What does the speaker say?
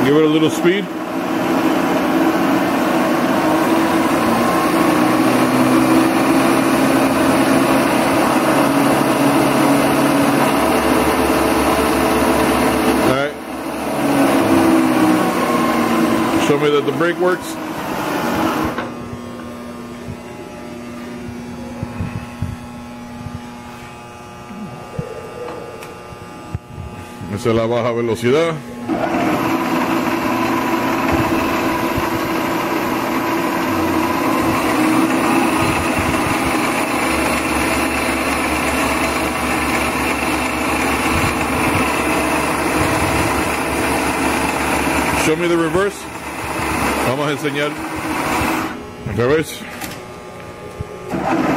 Give it a little speed. Alright. Show me that the brake works. Esa es la baja velocidad. Show me the reverse. Vamos a enseñar el reverse.